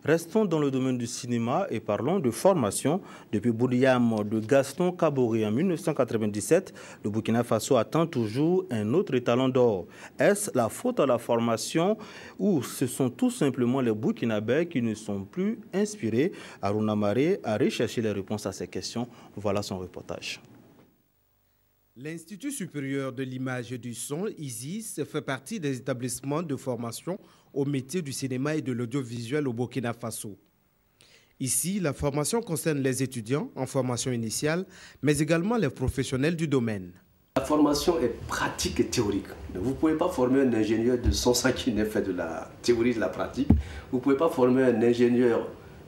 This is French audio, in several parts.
Restons dans le domaine du cinéma et parlons de formation. Depuis Bouriam de Gaston Kaboré en 1997, le Burkina Faso attend toujours un autre étalon d'or. Est-ce la faute à la formation ou ce sont tout simplement les Burkinabés qui ne sont plus inspirés? Aruna Maré a recherché les réponses à ces questions. Voilà son reportage. L'Institut supérieur de l'image et du son, ISIS, fait partie des établissements de formation au métier du cinéma et de l'audiovisuel au Burkina Faso. Ici, la formation concerne les étudiants en formation initiale, mais également les professionnels du domaine. La formation est pratique et théorique. Vous ne pouvez pas former un ingénieur de son sang qui n'est fait de la théorie et de la pratique. Vous ne pouvez pas former un ingénieur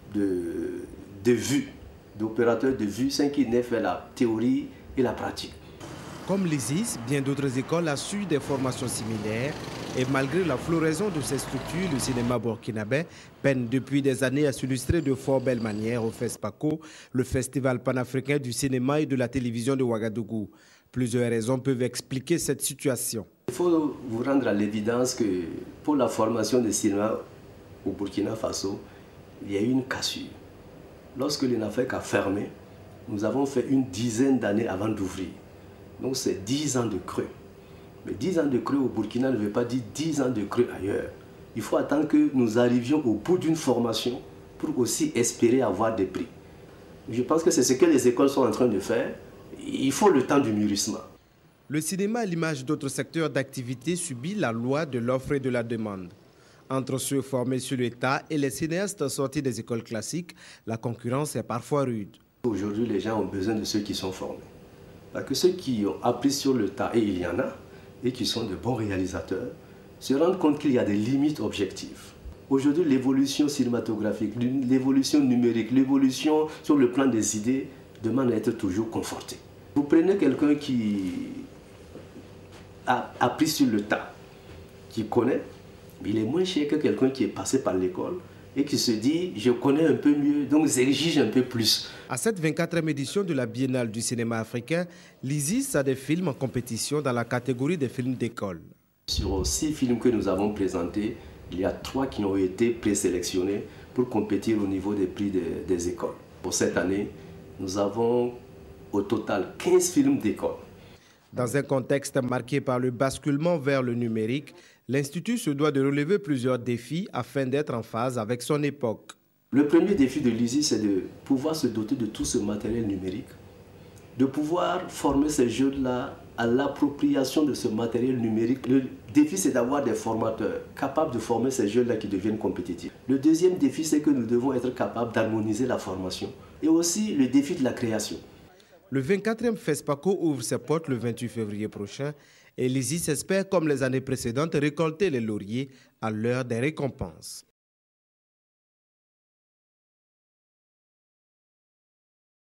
de vue, d'opérateur de vue, sans qu'il n'ait fait la théorie et la pratique. Comme l'ISIS, bien d'autres écoles ont suivi des formations similaires et malgré la floraison de ces structures, le cinéma burkinabé peine depuis des années à s'illustrer de fort belle manière au FESPACO, le Festival panafricain du cinéma et de la télévision de Ouagadougou. Plusieurs raisons peuvent expliquer cette situation. Il faut vous rendre à l'évidence que pour la formation de cinéma au Burkina Faso, il y a eu une cassure. Lorsque l'INAFEC a fermé, nous avons fait une dizaine d'années avant d'ouvrir. Donc c'est 10 ans de creux. Mais 10 ans de creux au Burkina ne veut pas dire 10 ans de creux ailleurs. Il faut attendre que nous arrivions au bout d'une formation pour aussi espérer avoir des prix. Je pense que c'est ce que les écoles sont en train de faire. Il faut le temps du mûrissement. Le cinéma, à l'image d'autres secteurs d'activité, subit la loi de l'offre et de la demande. Entre ceux formés sur l'État et les cinéastes sortis des écoles classiques, la concurrence est parfois rude. Aujourd'hui, les gens ont besoin de ceux qui sont formés. Parce que ceux qui ont appris sur le tas, et il y en a, et qui sont de bons réalisateurs, se rendent compte qu'il y a des limites objectives. Aujourd'hui, l'évolution cinématographique, l'évolution numérique, l'évolution sur le plan des idées demande à être toujours confortée. Vous prenez quelqu'un qui a appris sur le tas, qui connaît, il est moins cher que quelqu'un qui est passé par l'école et qui se dit « je connais un peu mieux, donc j'exige un peu plus ». À cette 24e édition de la Biennale du cinéma africain, l'ISIS a des films en compétition dans la catégorie des films d'école. Sur 6 films que nous avons présentés, il y a 3 qui ont été présélectionnés pour compétir au niveau des prix des écoles. Pour cette année, nous avons au total 15 films d'école. Dans un contexte marqué par le basculement vers le numérique, l'Institut se doit de relever plusieurs défis afin d'être en phase avec son époque. Le premier défi de l'ISIS, c'est de pouvoir se doter de tout ce matériel numérique, de pouvoir former ces jeunes-là à l'appropriation de ce matériel numérique. Le défi, c'est d'avoir des formateurs capables de former ces jeunes-là qui deviennent compétitifs. Le deuxième défi, c'est que nous devons être capables d'harmoniser la formation et aussi le défi de la création. Le 24e FESPACO ouvre ses portes le 28 février prochain et l'ISIS espère, comme les années précédentes, récolter les lauriers à l'heure des récompenses.